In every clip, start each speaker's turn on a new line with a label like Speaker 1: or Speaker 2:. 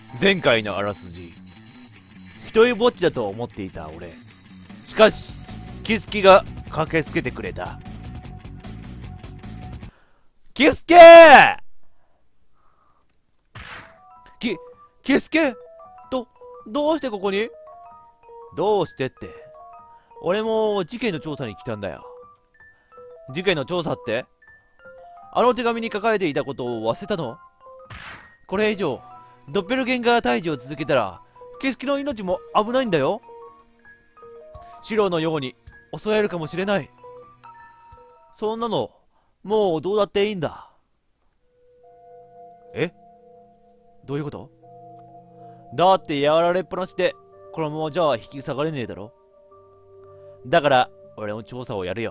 Speaker 1: 前回のあらすじ、一人ぼっちだと思っていた俺。しかし、キスケが駆けつけてくれた。キスケーキスケどうしてここに？どうしてって。俺も事件の調査に来たんだよ。事件の調査って？あの手紙に書かれていたことを忘れたの？これ以上、ドッペルゲンガー退治を続けたら、キスケの命も危ないんだよ。シロのように襲われるかもしれない。そんなの、もうどうだっていいんだ。え？どういうこと？だってやられっぱなしで、このままじゃ引き下がれねえだろ。だから、俺の調査をやるよ。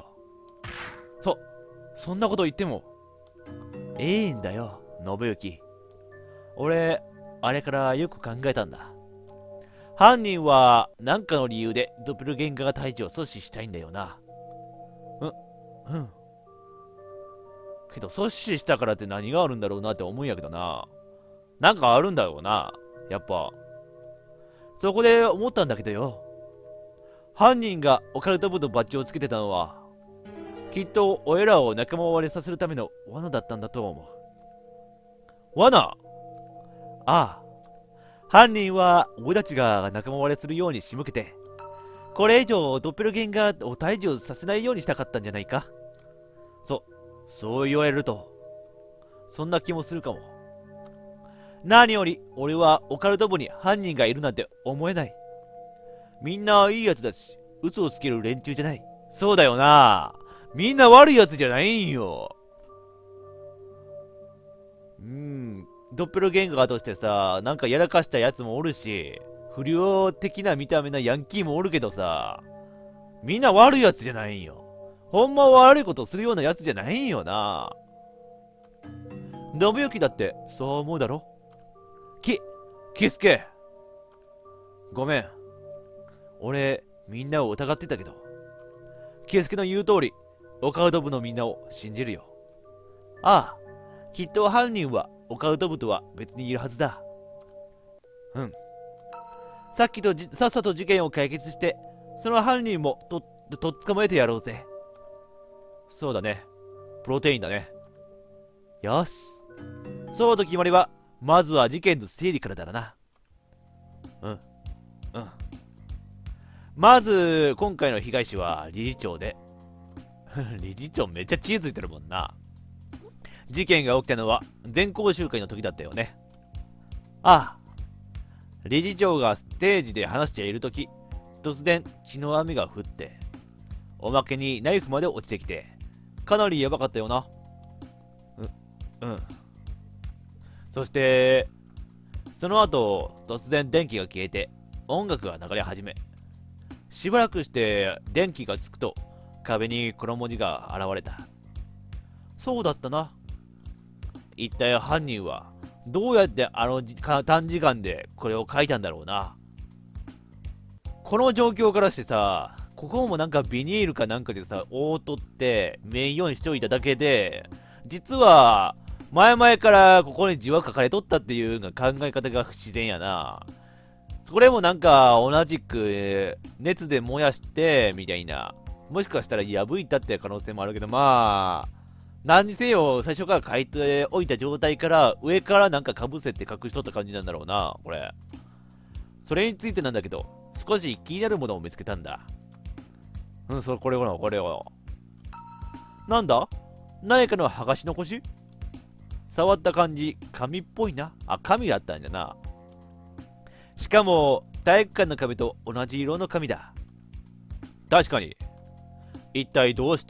Speaker 1: そんなこと言っても。いいんだよ、信行。俺、あれからよく考えたんだ。犯人は、何かの理由でドッペルゲンガー退治を阻止したいんだよな。うん。けど、阻止したからって何があるんだろうなって思うんやけどな。なんかあるんだろうな。やっぱ。そこで思ったんだけどよ。犯人がオカルト部のバッジをつけてたのは、きっと俺らを仲間割れさせるための罠だったんだと思う。罠？ああ。犯人は俺たちが仲間割れするように仕向けて、これ以上ドッペルゲンガーを退治をさせないようにしたかったんじゃないか。そう言われると、そんな気もするかも。何より俺はオカルト部に犯人がいるなんて思えない。みんないいやつだし、嘘をつける連中じゃない。そうだよな。みんな悪いやつじゃないんよ。ドッペルゲンガーとしてさ、なんかやらかしたやつもおるし、不良的な見た目のヤンキーもおるけどさ、みんな悪いやつじゃないんよ。ほんまは悪いことをするようなやつじゃないんよな。信行だってそう思うだろ？キスケ。ごめん。俺、みんなを疑ってたけど、キスケの言う通り、オカルト部のみんなを信じるよ。ああ、きっと犯人はオカルト部とは別にいるはずだ。さっさと事件を解決して、その犯人もとっ捕まえてやろうぜ。そうだね。プロテインだね。よし。そうと決まりは、まずは事件の整理からだな。まず、今回の被害者は理事長で。理事長めっちゃ血ついてるもんな。事件が起きたのは全校集会の時だったよね。ああ。理事長がステージで話している時、突然血の雨が降って、おまけにナイフまで落ちてきて、かなりやばかったよな。そして、その後、突然電気が消えて、音楽が流れ始め、しばらくして電気がつくと、壁にこの文字が現れた。そうだったな。一体犯人は、どうやってあの短時間でこれを書いたんだろうな。この状況からしてさ、ここもなんかビニールかなんかでさ、覆っとって見えんようにしておいただけで、実は、前々からここに字は書かれとったっていう考え方が不自然やな。それもなんか同じく熱で燃やしてみたいな。もしかしたら破いたって可能性もあるけど、まあ、何にせよ最初から書いておいた状態から上からなんか被せて隠しとった感じなんだろうな、これ。それについてなんだけど、少し気になるものを見つけたんだ。これを。なんだ？何かの剥がし残し？触った感じ、紙っぽいな。あ、紙だったんじゃな。しかも、体育館の壁と同じ色の紙だ。確かに。一体どうして？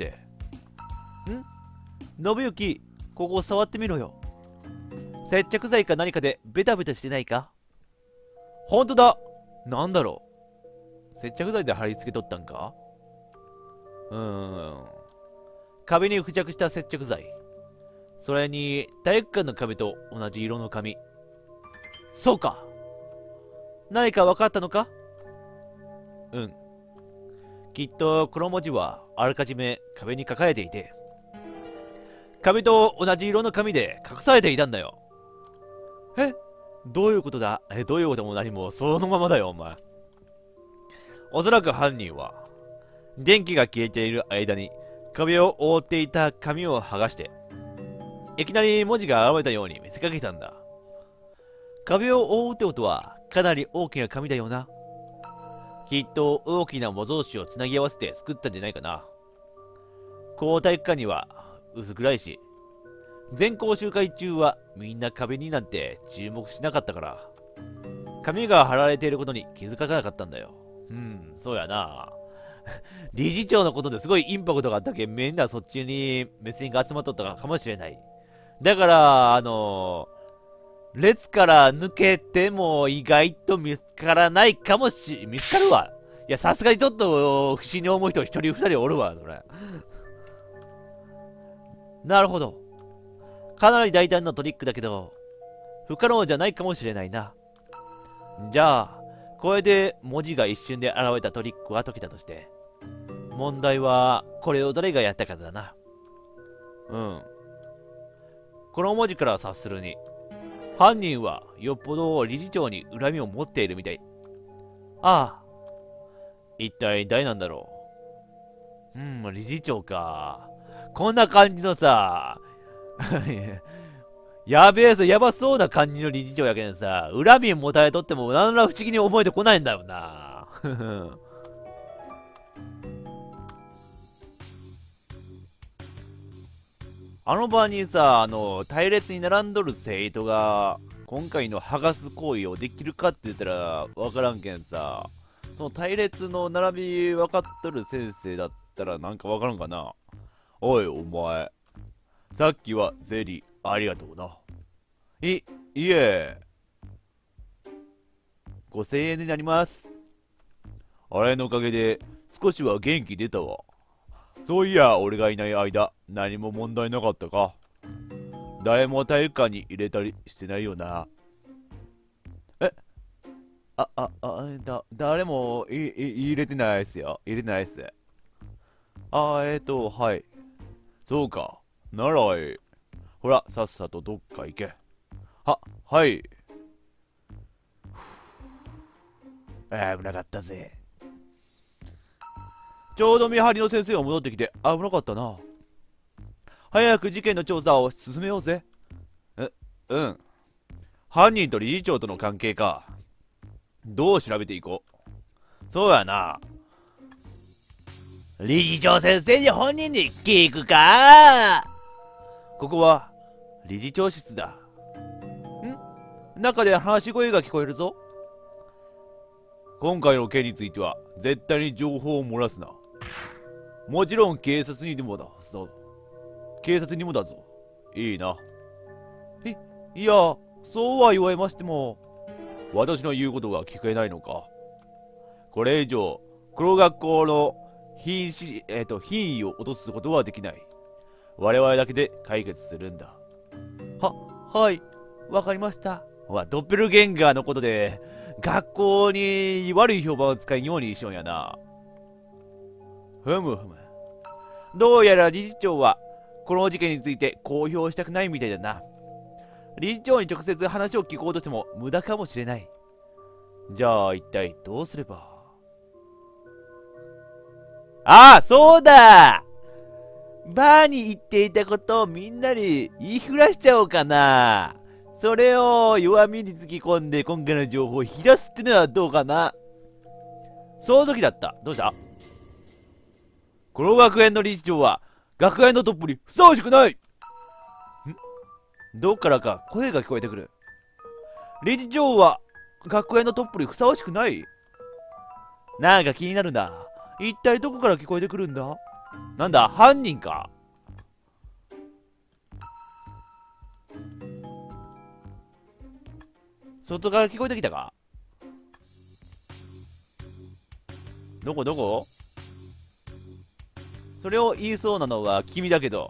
Speaker 1: 信行、ここ触ってみろよ。接着剤か何かでベタベタしてないか？ほんとだ。なんだろう。接着剤で貼り付けとったんか？壁に付着した接着剤。それに体育館の壁と同じ色の紙。そうか。何か分かったのか？きっとこの文字はあらかじめ壁に書かれていて、壁と同じ色の紙で隠されていたんだよ。 どういうことだ？どういうことも何も、そのままだよ、お前。おそらく犯人は、電気が消えている間に、壁を覆っていた紙を剥がして、いきなり文字が現れたように見せかけたんだ。壁を覆うってことは、かなり大きな紙だよな。きっと大きな模造紙をつなぎ合わせて作ったんじゃないかな。校体育館には薄暗いし、全校集会中はみんな壁になんて注目しなかったから、紙が貼られていることに気づかなかったんだよ。そうやな。理事長のことですごいインパクトがあったけん、みんなそっちに目線が集まっとったかもしれない。だから、列から抜けても意外と見つからないかも見つかるわ。いや、さすがにちょっと不審に思う人一人二人おるわ、それ。なるほど。かなり大胆なトリックだけど、不可能じゃないかもしれないな。じゃあ、これで文字が一瞬で現れたトリックは解けたとして、問題はこれを誰がやったかだな。この文字から察するに、犯人はよっぽど理事長に恨みを持っているみたい。ああ。一体誰なんだろう。理事長か。こんな感じのさ、やべえぞ、やばそうな感じの理事長やけんさ、恨みを持たれとっても何ら不思議に思えてこないんだよな。あの場にさ、隊列に並んどる生徒が、今回の剥がす行為をできるかって言ったら、わからんけんさ、その隊列の並び分かっとる先生だったらなんかわからんかな。おい、お前。さっきはゼリー、ありがとうな。いえ。5000円になります。あれのおかげで、少しは元気出たわ。そういや、俺がいない間、何も問題なかったか。誰も体育館に入れたりしてないよな。誰も入れてないっすよ。入れてないっす。はい。そうか。ならほら、さっさとどっか行け。はい。危なかったぜ。ちょうど見張りの先生が戻ってきて危なかったな。早く事件の調査を進めようぜ。犯人と理事長との関係か。どう調べていこう。そうやな。理事長先生に本人に聞くか。ここは理事長室だ。中で話し声が聞こえるぞ。今回の件については絶対に情報を漏らすな。もちろん警察にもだぞ。いいな。いや、そうは言われましても、私の言うことが聞こえないのか。これ以上、この学校の品位を落とすことはできない。我々だけで解決するんだ。はい、わかりました。ドッペルゲンガーのことで、学校に悪い評判を使いようにしようやな。どうやら理事長は、この事件について公表したくないみたいだな。理事長に直接話を聞こうとしても無駄かもしれない。じゃあ一体どうすれば。そうだ。バーに行っていたことをみんなに言いふらしちゃおうかな。それを弱みにつき込んで今回の情報を引き出すってのはどうかな。その時だった。どうした？この学園の理事長は学園のトップにふさわしくない。どっからか声が聞こえてくる。理事長は学園のトップにふさわしくない？なんか気になるんだ。一体どこから聞こえてくるんだ？なんだ、犯人か？外から聞こえてきたか？どこ？それを言いそうなのは君だけど。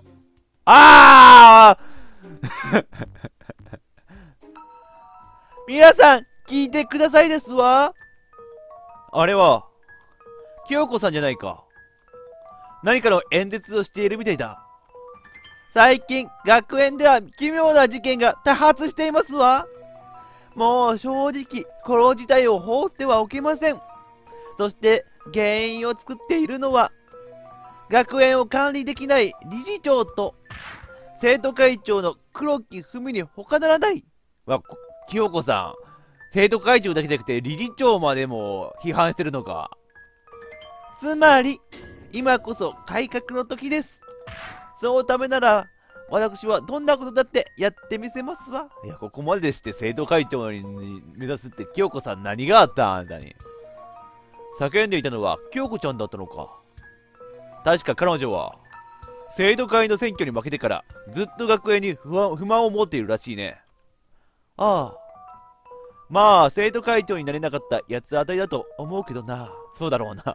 Speaker 1: 皆さん、聞いてくださいですわ。あれは、清子さんじゃないか。何かの演説をしているみたいだ。最近、学園では奇妙な事件が多発していますわ。 もう正直、この事態を放ってはおけません。そして原因を作っているのは、学園を管理できない理事長と生徒会長の黒木文に他ならない。清子さん、生徒会長だけじゃなくて理事長までも批判してるのか。つまり、今こそ改革の時です。そのためなら、私はどんなことだってやってみせますわ。いや、ここまでして生徒会長に目指すって清子さん何があったあんたに。叫んでいたのは京子ちゃんだったのか。確か彼女は生徒会の選挙に負けてからずっと学園に不満を持っているらしいね。ああ、まあ生徒会長になれなかったやつあたりだと思うけどな。そうだろうな。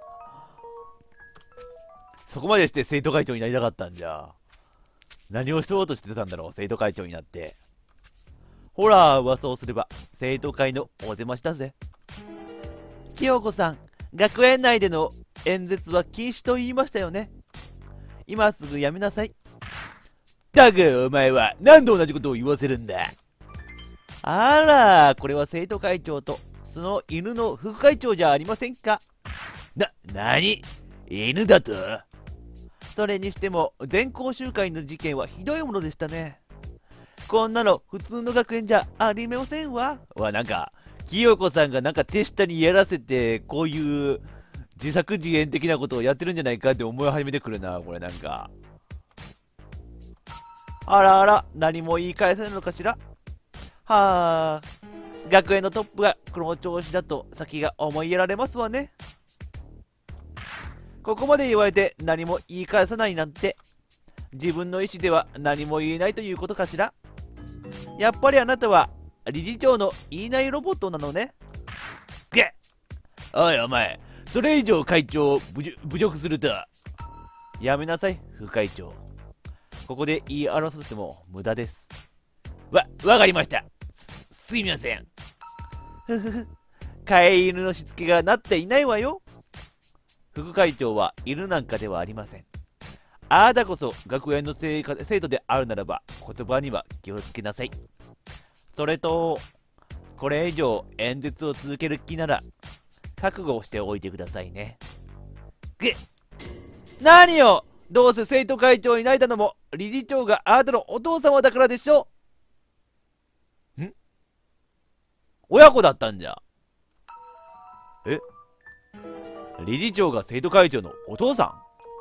Speaker 1: そこまでして生徒会長になりたかったんじゃ。何をしようとしてたんだろう、生徒会長になって。ほら、噂をすれば生徒会のお出ましだぜ。清子さん、学園内での演説は禁止と言いましたよね。今すぐやめなさい。だがお前は何度同じことを言わせるんだ。あら、これは生徒会長とその犬の副会長じゃありませんか。何？犬だと？それにしても全校集会の事件はひどいものでしたね。こんなの普通の学園じゃありませんわ。なんか清子さんがなんか手下にやらせてこういう自作自演的なことをやってるんじゃないかって思い始めてくるな、これなんか。あらあら、何も言い返せないのかしら。はあ、学園のトップがこの調子だと先が思いやられますわね。ここまで言われて何も言い返さないなんて、自分の意思では何も言えないということかしら。やっぱりあなたは理事長の言いないロボットなのね。おいお前、それ以上会長を侮辱すると。やめなさい、副会長。ここで言い争っても無駄です。わかりました。すいません。ふふふ。飼い犬のしつけがなっていないわよ。副会長は犬なんかではありません。あなたこそ学園の生徒であるならば言葉には気をつけなさい。それと、これ以上演説を続ける気なら覚悟をしておいてくださいね。何よ、どうせ生徒会長になれたのも理事長があなたのお父様だからでしょ。親子だったんじゃ。理事長が生徒会長のお父さん？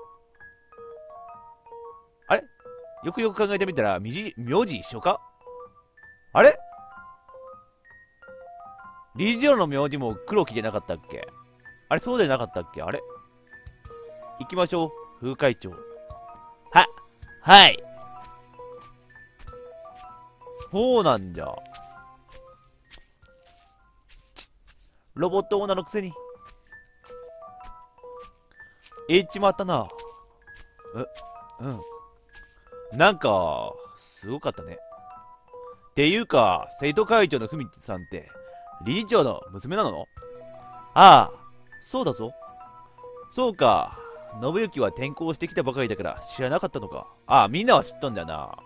Speaker 1: あれ？よくよく考えてみたら名字一緒か？あれ？理事長の名字も黒木じゃなかったっけ？あれ、そうじゃなかったっけ？あれ？行きましょう、副会長。はい。そうなんじゃ。ロボット女のくせに。言っちまったな。なんか、すごかったね。っていうか、生徒会長のふみさんって、理事長の娘なの？ああ、そうだぞ。そうか、信行は転校してきたばかりだから知らなかったのか。ああ、みんなは知ったんだな。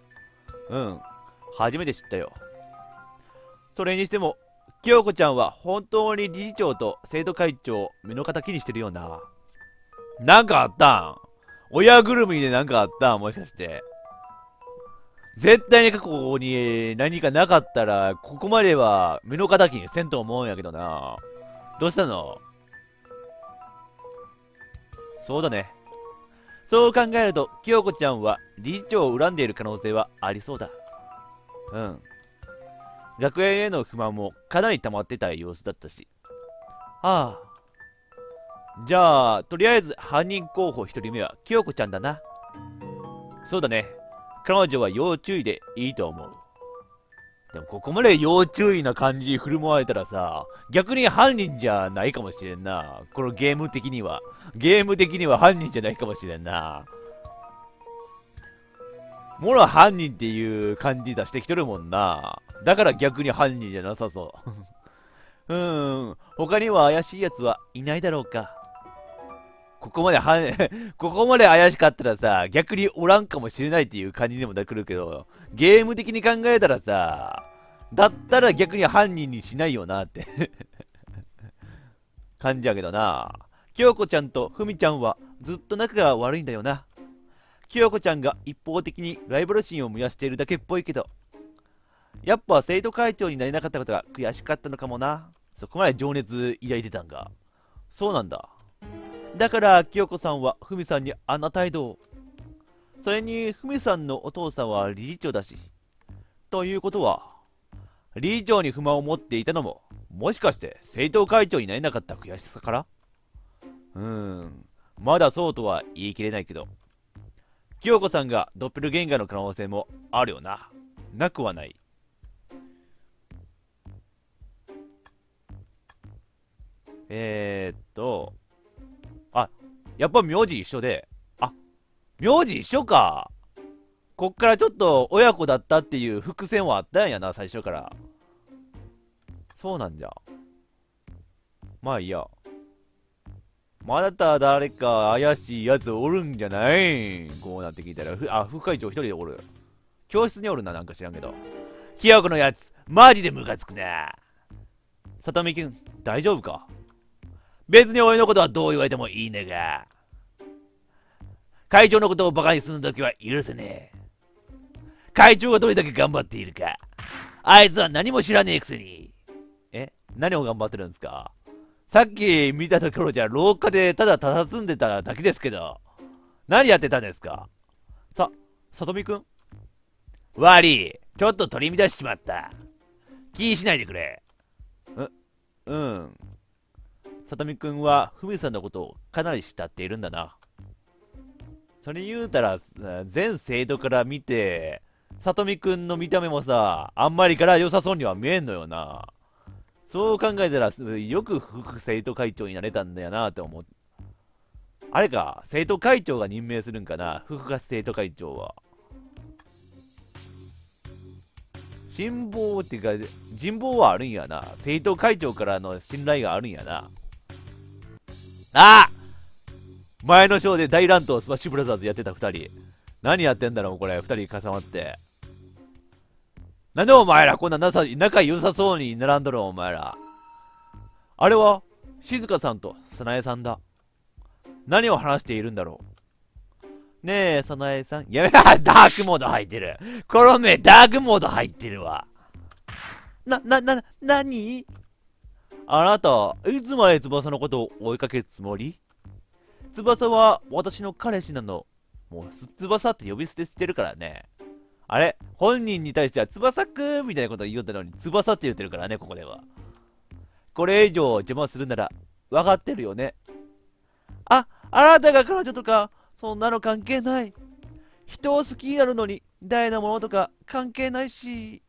Speaker 1: 初めて知ったよ。それにしても、京子ちゃんは本当に理事長と生徒会長を目の敵にしてるよな。なんかあったん？親ぐるみでなんかあったん？もしかして。絶対に過去に何かなかったら、ここまでは目の敵にせんと思うんやけどな。どうしたの？そうだね。そう考えると、京子ちゃんは理事長を恨んでいる可能性はありそうだ。学園への不満もかなり溜まってた様子だったし。じゃあ、とりあえず犯人候補1人目は京子ちゃんだな。そうだね。彼女は要注意でいいと思う。でもここまで要注意な感じに振る舞われたらさ、逆に犯人じゃないかもしれんな。このゲーム的には。ゲーム的には犯人じゃないかもしれんな。もろ犯人っていう感じ出してきとるもんな。だから逆に犯人じゃなさそう。他には怪しいやつはいないだろうか。ここまでここまで怪しかったらさ、逆におらんかもしれないっていう感じでもなくるけど、ゲーム的に考えたらさ、 だったら逆に犯人にしないよなって感じやけどな。京子ちゃんとふみちゃんはずっと仲が悪いんだよな。京子ちゃんが一方的にライバル心を燃やしているだけっぽいけど、やっぱ生徒会長になれなかったことが悔しかったのかもな。そこまで情熱抱いてたんが。そうなんだ。だから清子さんはふみさんにあんな態度を。それにふみさんのお父さんは理事長だし。ということは、理事長に不満を持っていたのも、もしかして生徒会長になれなかった悔しさから？まだそうとは言い切れないけど、清子さんがドッペルゲンガーの可能性もあるよな。なくはない。あ、やっぱ名字一緒で、あ、名字一緒か。こっからちょっと親子だったっていう伏線はあったんやな、最初から。そうなんじゃ。まあいいや。また誰か怪しいやつおるんじゃない？こうなって聞いたら、副会長一人でおる。教室におるな、なんか知らんけど。ひよこのやつ、マジでムカつくな。さとみくん、大丈夫か？別に俺のことはどう言われてもいいねが、会長のことをバカにするときは許せねえ。会長がどれだけ頑張っているか、あいつは何も知らねえくせに。何を頑張ってるんですか？さっき見たところじゃ廊下でただ佇んでただけですけど、何やってたんですか？さとみくん？悪い、ちょっと取り乱しちまった。気にしないでくれ。さとみくんはふみさんのことをかなり慕っているんだな。それ言うたら、全生徒から見て、さとみくんの見た目もさ、あんまりから良さそうには見えんのよな。そう考えたら、よく副生徒会長になれたんだよなって思う。あれか、生徒会長が任命するんかな、副生徒会長は。辛抱っていうか、人望はあるんやな。生徒会長からの信頼があるんやな。前のショーで大乱闘スマッシュブラザーズやってた2人。何やってんだろうこれ、2人重なって。なんでお前らこんな仲良さそうに並んどるお前ら。あれは静香さんと早苗さんだ。何を話しているんだろう。ねえ、早苗さん。やめダークモード入ってる。この目、ダークモード入ってるわ。なに？あなた、いつまで翼のことを追いかけるつもり？翼は私の彼氏なの。もう、翼って呼び捨てしてるからね。あれ本人に対しては翼くんみたいなことを言おったのに、翼って言ってるからね、ここでは。これ以上邪魔するなら、分かってるよね。あなたが彼女とか、そんなの関係ない。人を好きになるのに、大なものとか関係ないし。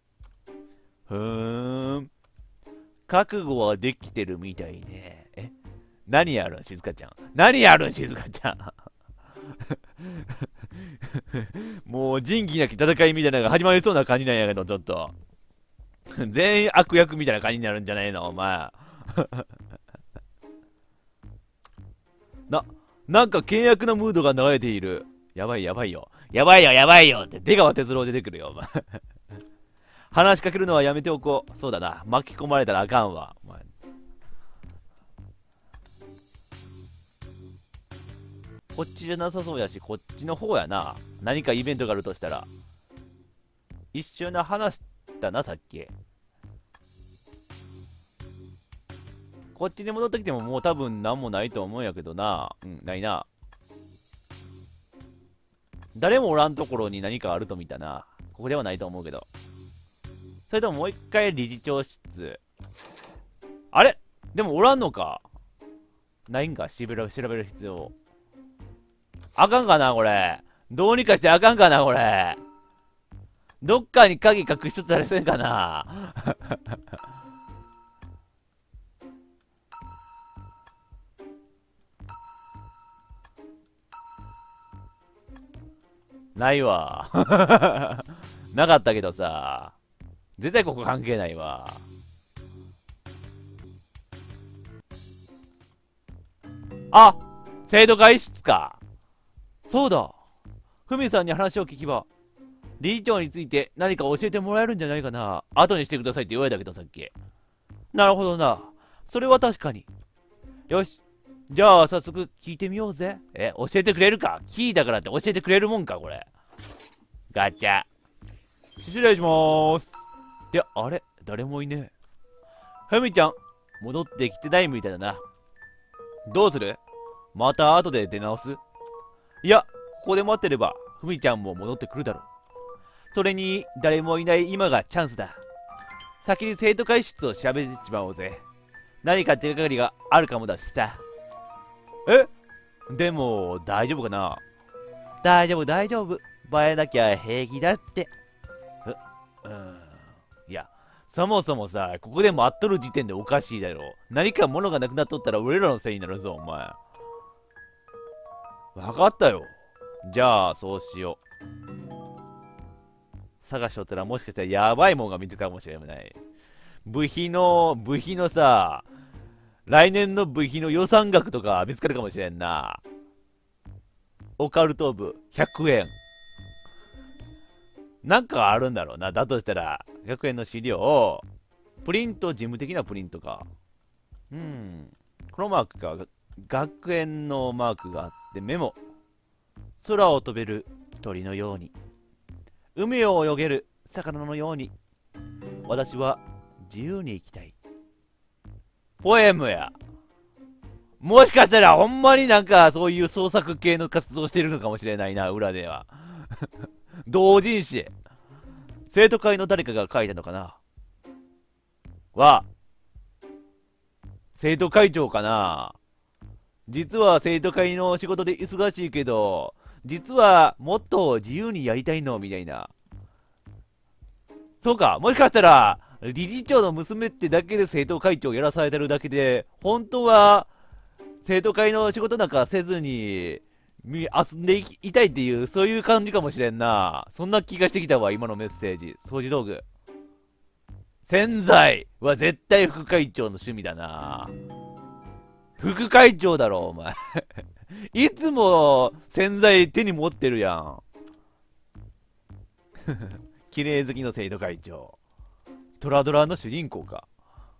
Speaker 1: 覚悟はできてるみたいね。何やるん、静香ちゃん。何やるん、静香ちゃん。もう仁義なき戦いみたいなのが始まりそうな感じなんやけど、ちょっと。全員悪役みたいな感じになるんじゃないの、お前。なんか険悪なムードが流れている。やばいよ。やばいよって出川哲朗出てくるよ、お前。話しかけるのはやめておこう。そうだな。巻き込まれたらあかんわ。お前こっちじゃなさそうやし、こっちの方やな。何かイベントがあるとしたら。一緒に話したな、さっき。こっちに戻ってきてももう多分何もないと思うんやけどな。ないな。誰もおらんところに何かあると見たな。ここではないと思うけど。それとももう一回理事長室。あれでもおらんのか。ないんか調べる必要。あかんかなこれ。どうにかしてあかんかなこれ。どっかに鍵隠しとったりせんかな。ないわ。なかったけどさ。絶対ここ関係ないわ。生徒会室か。そうだ。ふみさんに話を聞けば、 理事長について何か教えてもらえるんじゃないかな。後にしてくださいって言われたけどさっき。なるほどな。それは確かに。よし。じゃあ早速聞いてみようぜ。教えてくれるか？聞いたからって教えてくれるもんかこれ。ガチャ。失礼しまーす。あれ誰もいねえ。ふみちゃん、戻ってきてないみたいだな。どうする？また後で出直す？いや、ここで待ってれば、ふみちゃんも戻ってくるだろう。それに、誰もいない今がチャンスだ。先に生徒会室を調べてしまおうぜ。何か手がかりがあるかもだしさ。でも、大丈夫かな？大丈夫、大丈夫。映えなきゃ平気だって。いや、そもそもさ、ここで待っとる時点でおかしいだろ。何か物がなくなっとったら俺らのせいになるぞ、お前。わかったよ。じゃあ、そうしよう。探しとったらもしかしたらやばいもんが見つかるかもしれない。部費のさ、来年の部費の予算額とか見つかるかもしれんな。オカルト部100円。なんかあるんだろうな。だとしたら、100円の資料を、プリント、事務的なプリントか。このマークか。学園のマークがあってメモ。空を飛べる鳥のように。海を泳げる魚のように。私は自由に生きたい。ポエムや。もしかしたらほんまになんかそういう創作系の活動してるのかもしれないな、裏では。同人誌。生徒会の誰かが書いたのかな。生徒会長かな。実は生徒会の仕事で忙しいけど、実はもっと自由にやりたいのみたいな。そうか、もしかしたら理事長の娘ってだけで生徒会長やらされてるだけで、本当は生徒会の仕事なんかせずに遊んでいたいっていう、そういう感じかもしれんな。そんな気がしてきたわ、今のメッセージ。掃除道具。洗剤は絶対副会長の趣味だな。副会長だろ、お前。いつも洗剤手に持ってるやん。綺麗好きの生徒会長。トラドラの主人公か。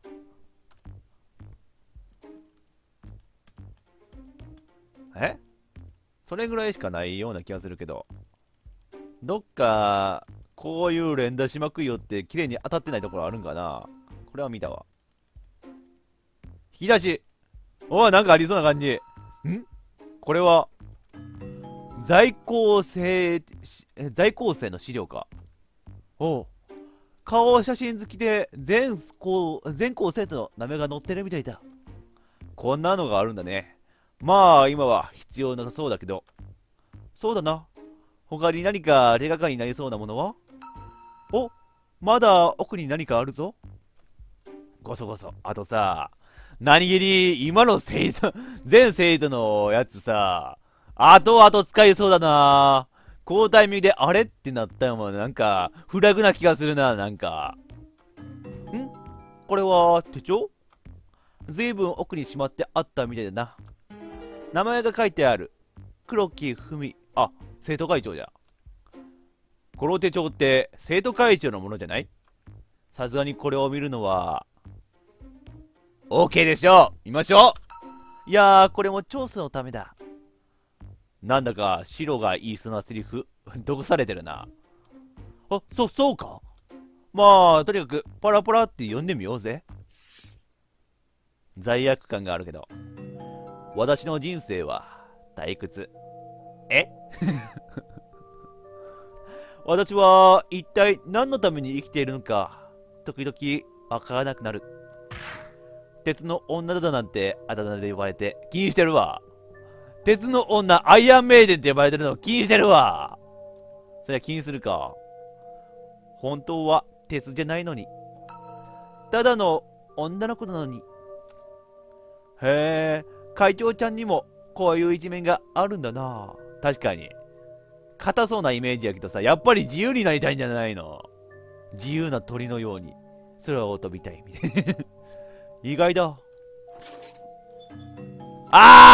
Speaker 1: それぐらいしかないような気がするけど。どっか、こういう連打しまくりよって綺麗に当たってないところあるんかな。これは見たわ。引き出し。なんかありそうな感じ。これは、在校生の資料か。顔写真付きで全校生徒の名前が載ってるみたいだ。こんなのがあるんだね。まあ、今は必要なさそうだけど。そうだな。他に何か手がかりになりそうなものは？まだ奥に何かあるぞ。ごそごそ。あとさ、何気に今の全生徒のやつさ、後々使いそうだな。交代見であれってなったよ。なんか、フラグな気がするな、なんか。これは手帳？ずいぶん奥にしまってあったみたいだな。名前が書いてある。黒木文。生徒会長じゃ。この手帳って生徒会長のものじゃない？さすがにこれを見るのは OK でしょう。見ましょう。いやー、これも調査のためだ。なんだか白が言いそうなセリフ毒されてるな。そうか。まあとにかくパラパラって読んでみようぜ。罪悪感があるけど、私の人生は退屈。私は一体何のために生きているのか、時々わからなくなる。鉄の女だなんてあだ名で呼ばれて気にしてるわ。鉄の女アイアンメイデンって呼ばれてるの気にしてるわ。そりゃ気にするか。本当は鉄じゃないのに、ただの女の子なのに。へえ、会長ちゃんにもこういう一面があるんだな。確かに硬そうなイメージやけどさ、やっぱり自由になりたいんじゃないの。自由な鳥のように空を飛びたいみたいな。意外だ。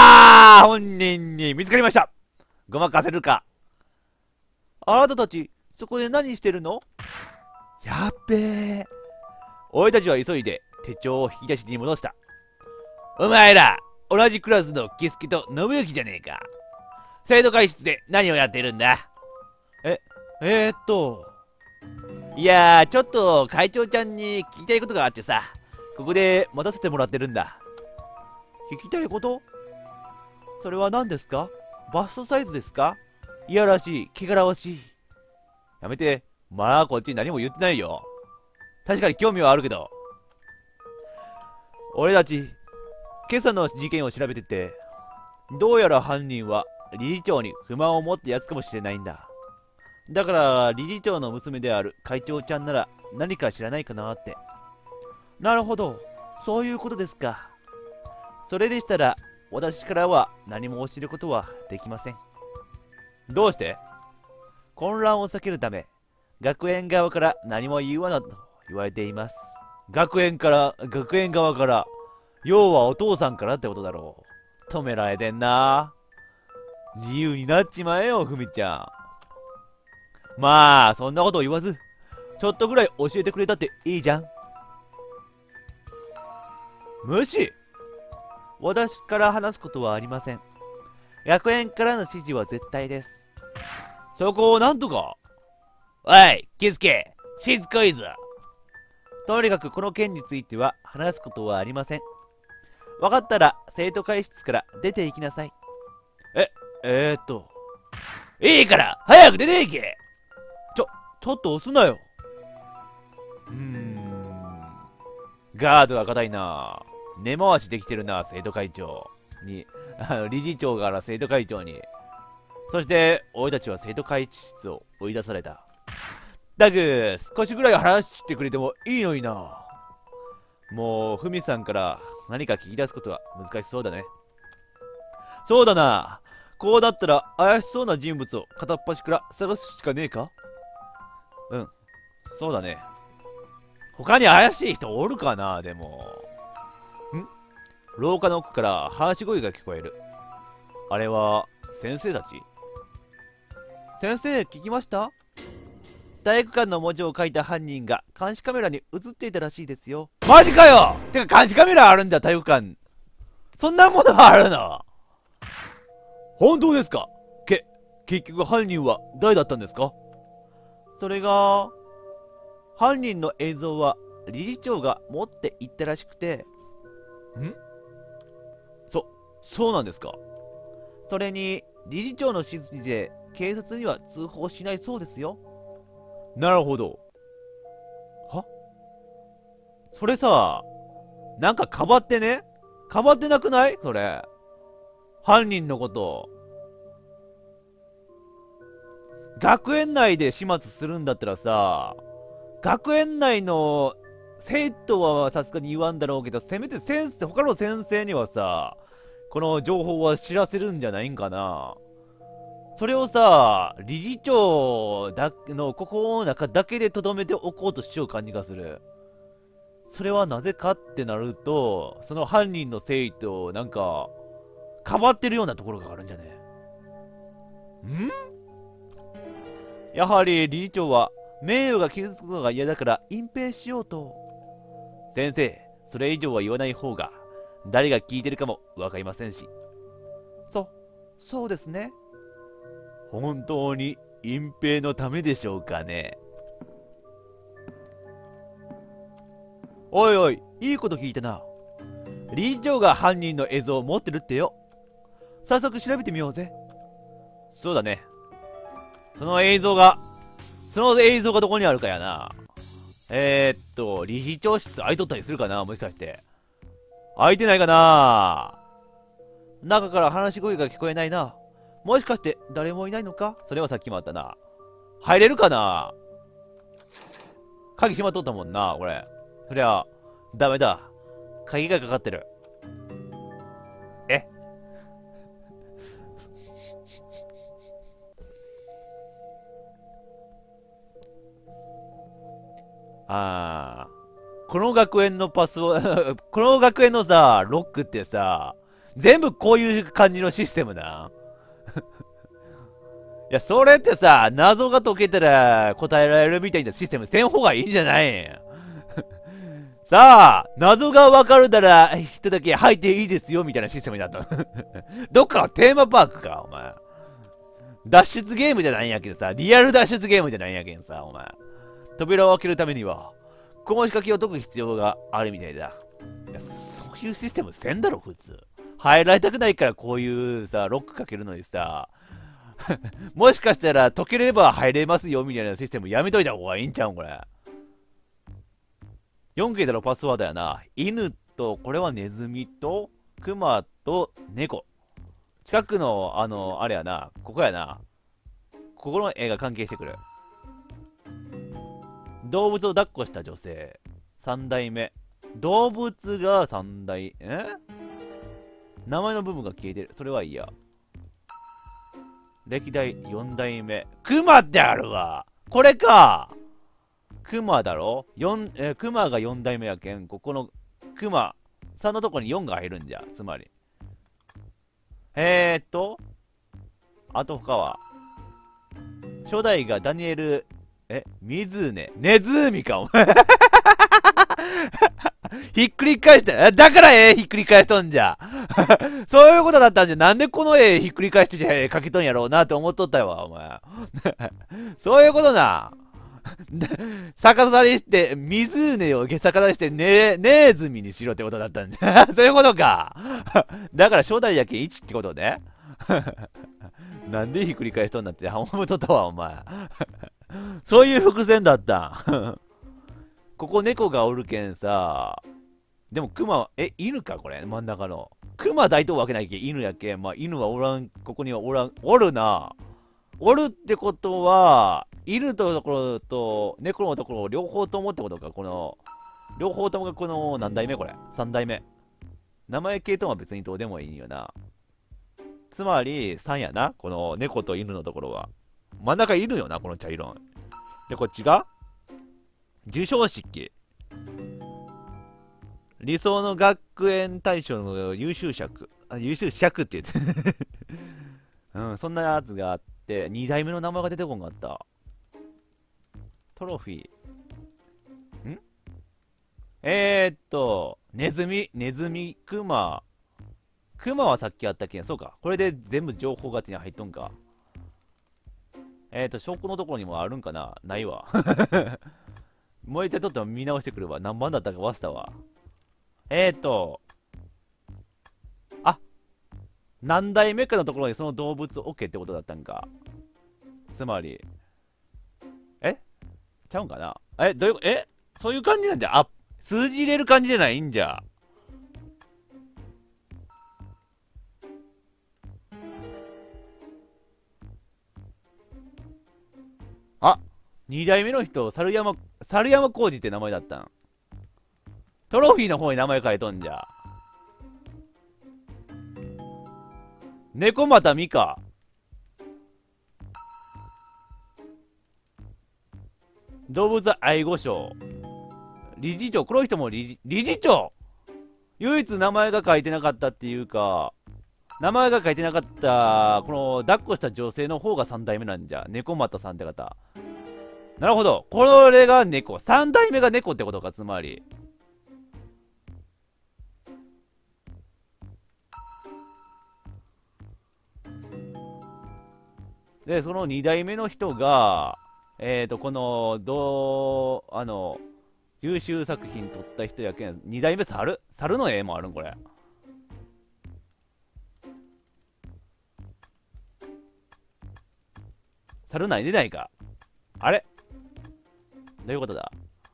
Speaker 1: 本人に見つかりました。ごまかせるか。あなたたちそこで何してるの？やっべえ。俺たちは急いで手帳を引き出しに戻した。お前ら、同じクラスのキスケと信行じゃねえか。生徒会室で何をやってるんだ？え、えー、っと。いやー、ちょっと会長ちゃんに聞きたいことがあってさ、ここで待たせてもらってるんだ。聞きたいこと？それは何ですか？バストサイズですか？いやらしい、汚らわしい。やめて。まあ、こっち何も言ってないよ。確かに興味はあるけど。俺たち、今朝の事件を調べてて、どうやら犯人は理事長に不満を持ってやつかもしれないんだ。だから理事長の娘である会長ちゃんなら何か知らないかなって。なるほど、そういうことですか。それでしたら私からは何も教えることはできません。どうして？混乱を避けるため、学園側から何も言わなと言われています。学園側から、要はお父さんからってことだろう。止められてんな。自由になっちまえよ、ふみちゃん。まあ、そんなこと言わず、ちょっとぐらい教えてくれたっていいじゃん。無視？私から話すことはありません。学園からの指示は絶対です。そこをなんとか。おい、キスケ、しつこいぞ。とにかくこの件については話すことはありません。分かったら生徒会室から出て行きなさい。いいから早く出て行け。ちょっと押すなよ。ガードが硬いな。根回しできてるな、生徒会長に。理事長から生徒会長に。そして俺たちは生徒会室を追い出された。だが少しぐらい話してくれてもいいのにな。もうふみさんから何か聞き出すことは難しそうだね。そうだな。こうだったら怪しそうな人物を片っ端から探すしかねえか？うん、そうだね。他に怪しい人おるかな。でも廊下の奥から話し声が聞こえる。あれは先生たち？先生、聞きました？体育館の文字を書いた犯人が監視カメラに映っていたらしいですよ。マジかよ！てか監視カメラあるんだ、体育館。そんなものあるの？本当ですか？結局犯人は誰だったんですか？それが、犯人の映像は理事長が持って行ったらしくて。そうなんですか？それに、理事長の指示で警察には通報しないそうですよ。なるほど。それさ、なんかかばってね？かばってなくない？それ。犯人のこと。学園内で始末するんだったらさ、学園内の生徒はさすがに言わんだろうけど、せめて他の先生にはさ、この情報は知らせるんじゃないんかな。それをさ、理事長のここの中だけで留めておこうとしよう感じがする。それはなぜかってなると、その犯人の生徒をなんか、かばってるようなところがあるんじゃね？やはり理事長は名誉が傷つくのが嫌だから隠蔽しようと。先生、それ以上は言わない方が誰が聞いてるかもわかりませんし。そうですね。本当に隠蔽のためでしょうかね。おいおい、いいこと聞いたな。理事長が犯人の映像を持ってるってよ。早速調べてみようぜ。そうだね。その映像がどこにあるかやな。理事長室空いとったりするかな、もしかして。空いてないかな。中から話し声が聞こえないな。もしかして誰もいないのか？それはさっきもあったな。入れるかな。鍵閉まっとったもんな、これ。そりゃ、ダメだ。鍵がかかってる。この学園のこの学園のさ、ロックってさ、全部こういう感じのシステムな。 いや、それってさ、謎が解けたら答えられるみたいなシステムせん方がいいんじゃないん。さあ、謎がわかるなら、人だけ入っていいですよ、みたいなシステムになった。どっかのテーマパークか、お前。脱出ゲームじゃないんやけどさ、リアル脱出ゲームじゃないんやけんさ、お前。扉を開けるためには、この仕掛けを解く必要があるみたいだ。いや、そういうシステムせんだろ、普通。入られたくないからこういうさ、ロックかけるのにさ、もしかしたら解ければ入れますよみたいなシステムやめといた方がいいんちゃうんこれ。4桁のパスワードやな。犬と、これはネズミと、クマと猫。近くの、あれやな。ここやな。ここの絵が関係してくる。動物を抱っこした女性。3代目。動物が3代、名前の部分が消えてる。それはいいや。歴代4代目。クマってあるわ。これか。クマだろ、クマが4代目やけん、ここのクマ3のとこに4が入るんじゃ。つまり。あと他は。初代がダニエル、水根。ネズーミか、お前。ひっくり返した。だからひっくり返しとんじゃ。そういうことだったんじゃ。なんでこのひっくり返して描きとんやろうなって思っとったよ、お前。そういうことな。逆さりして、湖を逆さりして、ネーズミにしろってことだったんだ。そういうことか。だから初代やけん1ってことね。なんでひっくり返しとんだって思うとったわ、お前。そういう伏線だった。ここ猫がおるけんさ。でもクマ、犬かこれ真ん中の。クマ大東わけないけん犬やけん。まあ犬はおらん、ここにはおらん、おるな。おるってことは、犬のところと猫のところ両方ともってことか。この、両方ともがこの何代目これ ?3 代目。名前系統は別にどうでもいいよな。つまり3やな。この猫と犬のところは。真ん中いるよな、この茶色。で、こっちが授賞式。理想の学園大賞の優秀尺。優秀尺って言って。うん、そんなやつがあって、2代目の名前が出てこんかった。トロフィー。ネズミ、クマ。クマはさっきあったけん、そうか。これで全部情報が手に入っとんか。証拠のところにもあるんかな、ないわ。もう一回ちょっと見直してくるわ。何番だったか忘れたわ。あ、何代目かのところにその動物 OK ってことだったんか。つまり、ちゃうんかな、どういう、そういう感じなんじゃ。あ、数字入れる感じじゃないんじゃ。あ、2代目の人、猿山浩二って名前だったん。トロフィーの方に名前書いとんじゃ。猫又美香。動物愛護賞。理事長。この人も理事長。唯一名前が書いてなかったっていうか、名前が書いてなかった、この抱っこした女性の方が3代目なんじゃ。猫又さんって方。なるほど。これが猫。3代目が猫ってことか、つまり。で、その2代目の人が、この、優秀作品撮った人やけん、2代目猿の絵もあるん、これ。猿ない出ないか。あれどういうことだ。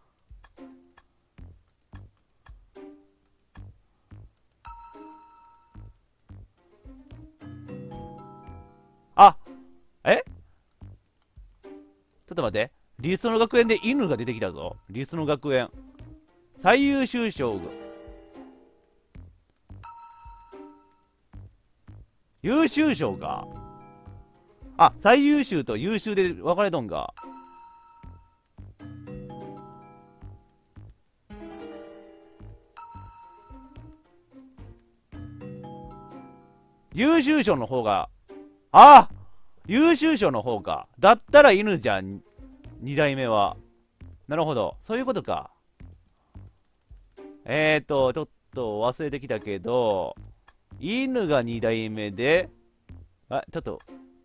Speaker 1: あ、ちょっと待って。リストの学園で犬が出てきたぞ。リストの学園。最優秀賞が。優秀賞か。あ、最優秀と優秀で分かれとんか。優秀賞の方が、あ、 優秀賞の方か。だったら犬じゃん、2代目は。なるほど。そういうことか。ちょっと忘れてきたけど、犬が2代目で、ちょっと、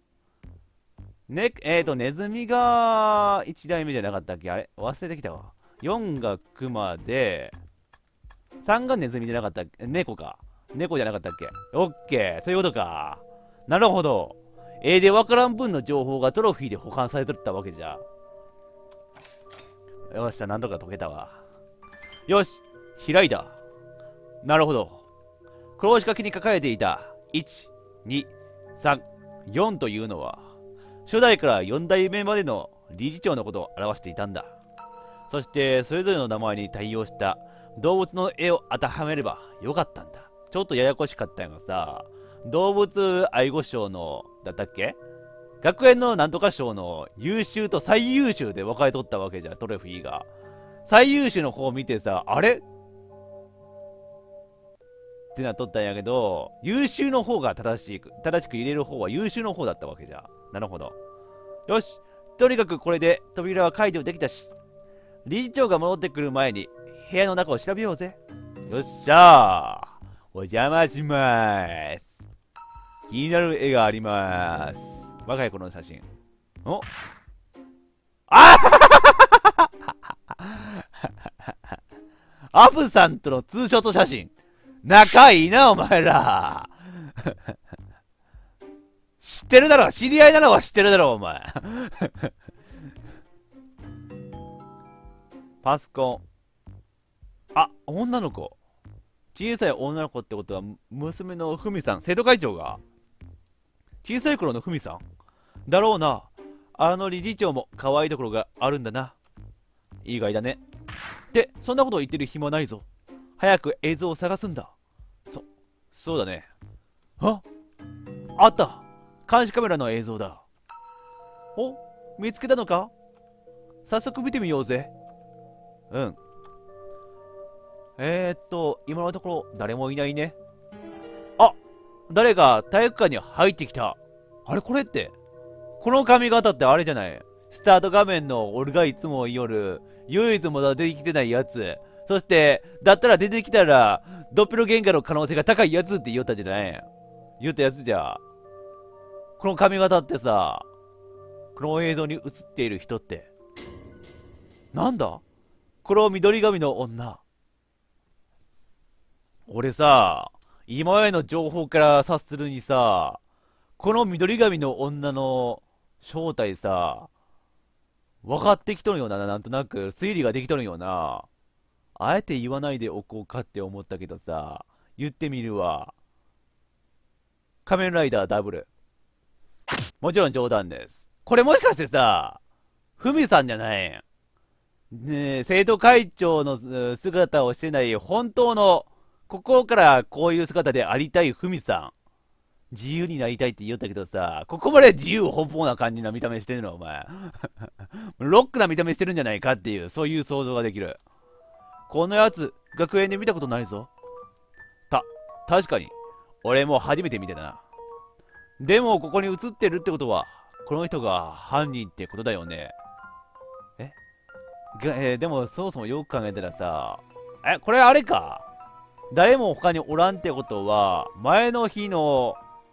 Speaker 1: ネズミが1代目じゃなかったっけ？あれ忘れてきたわ。4がクマで、3がネズミじゃなかったっけ？猫か。猫じゃなかったっけ？オッケー。そういうことか。なるほど。で、わからん分の情報がトロフィーで保管されてったわけじゃ。よっしゃ、なんとか解けたわ。よし、開いた。なるほど。黒仕掛けに書かれていた1、2、3、4というのは、初代から4代目までの理事長のことを表していたんだ。そして、それぞれの名前に対応した動物の絵を当てはめればよかったんだ。ちょっとややこしかったんがさ、動物愛護賞の、だったっけ？学園のなんとか賞の優秀と最優秀で分かれとったわけじゃ、トロフィーが。最優秀の方を見てさ、あれってなっとったんやけど、優秀の方が正しく入れる方は優秀の方だったわけじゃ。なるほど。よし。とにかくこれで扉は解除できたし、理事長が戻ってくる前に部屋の中を調べようぜ。よっしゃー。お邪魔しまーす。気になる絵がありまーす。若い頃の写真。おあアプさんとのツーショット写真。仲いいな、お前ら。知ってるだろ、知り合いなのは知ってるだろ、お前。パソコン。女の子。小さい女の子ってことは、娘のふみさん、生徒会長が。小さい頃のふみさんだろうな。理事長も可愛いところがあるんだな。意外だね。ってそんなこと言ってる暇ないぞ。早く映像を探すんだ。そうだね。あった。監視カメラの映像だ。お、見つけたのか？早速見てみようぜ。うん。今のところ誰もいないね。誰が体育館に入ってきた。あれこれって、この髪型ってあれじゃない？スタート画面の俺がいつも夜、唯一まだ出てきてないやつ。そして、だったら出てきたら、ドッペルゲンガーの可能性が高いやつって言ったじゃない？言ったやつじゃ。この髪型ってさ、この映像に映っている人って、なんだ？この緑髪の女。俺さ、今までの情報から察するにさ、この緑髪の女の正体さ、分かってきとるよな、なんとなく推理ができとるよな。あえて言わないでおこうかって思ったけどさ、言ってみるわ。仮面ライダーダブル。もちろん冗談です。これもしかしてさ、ふみさんじゃないん？ねえ、生徒会長の姿をしてない本当の、心からこういう姿でありたいふみさん。自由になりたいって言ったけどさ、ここまで自由奔放な感じの見た目してるのお前。ロックな見た目してるんじゃないかっていう、そういう想像ができる。このやつ、学園で見たことないぞ。確かに、俺も初めて見てたな。でも、ここに映ってるってことは、この人が犯人ってことだよね。でも、そもそもよく考えたらさ、これあれか。誰も他におらんってことは、前の日の、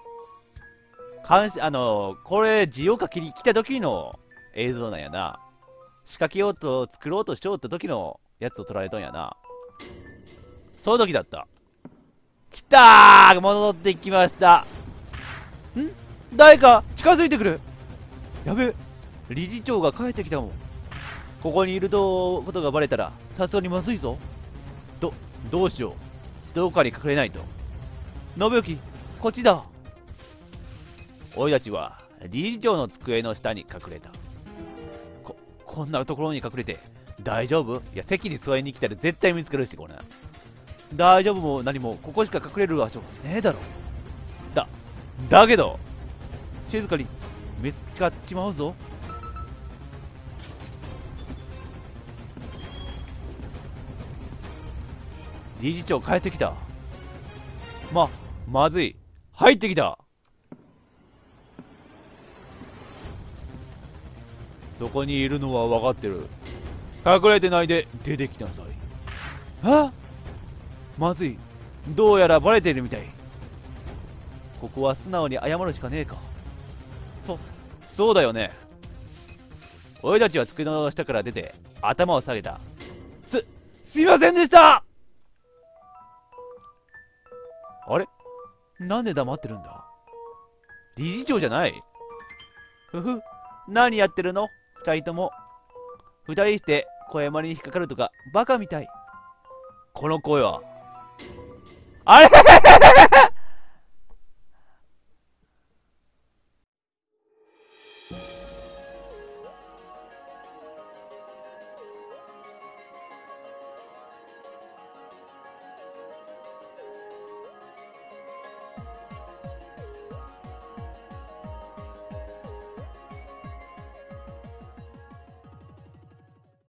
Speaker 1: これ、字を書きに来た時の映像なんやな。仕掛けようと、作ろうとしようって時のやつを撮られたんやな。その時だった。来たー！戻ってきました。誰か近づいてくる。やべ、理事長が帰ってきたもん。ここにいることがバレたら、さすがにまずいぞ。どうしよう。どこかに隠れないと。信行、こっちだ。俺たちは理事長の机の下に隠れた。こんなところに隠れて大丈夫？いや、席に座りに来たら絶対見つかるし、これ。大丈夫も何もここしか隠れる場所ねえだろ。だけど、静かに見つかっちまうぞ。理事長帰ってきた。まずい。入ってきた。 そこにいるのは分かってる。隠れてないで出てきなさい。あ、まずい。どうやらバレているみたい。ここは素直に謝るしかねえか。そうだよね。俺たちは机の下から出て頭を下げた。すいませんでした。あれ、なんで黙ってるんだ。理事長じゃない。ふふ、何やってるの二人とも。二人して声まりに引っかかるとかバカみたい。この声はあれ